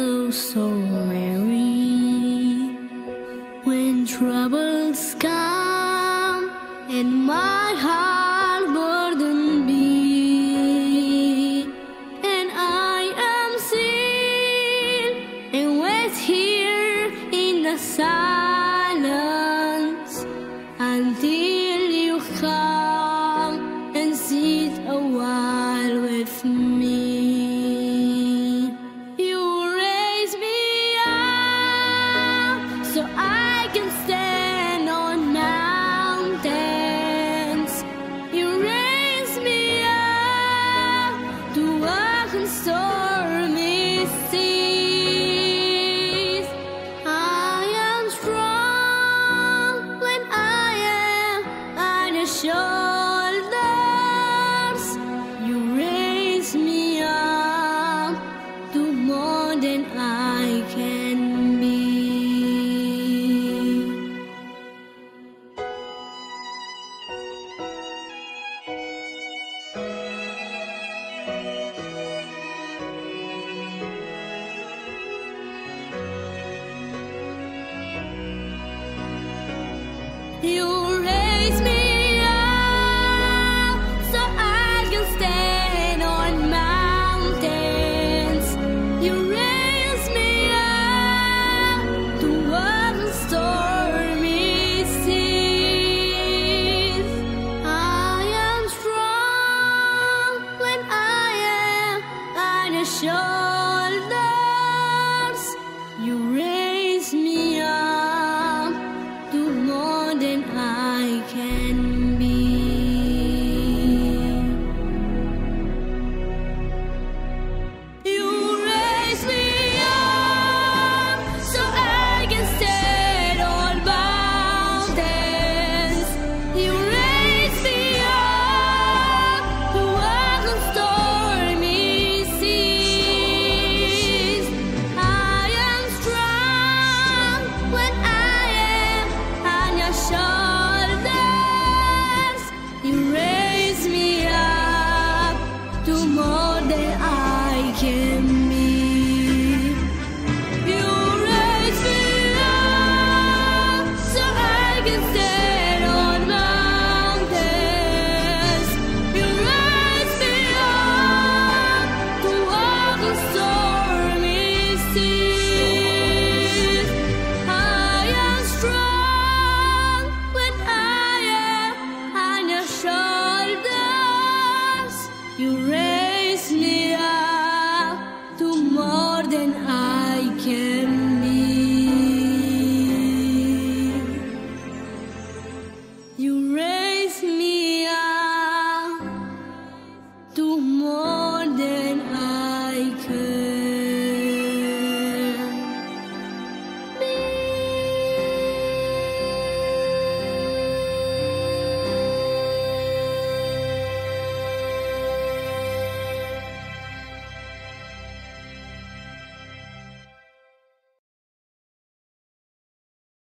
feel so weary when troubles come and my heart burden be, and I am still and wait here in the silence until you come and sit a while with me. So I can stand on mountains. You raise me up to walk on stormy seas. I am strong when I am on your shoulders. You raise me up to more than I can be. You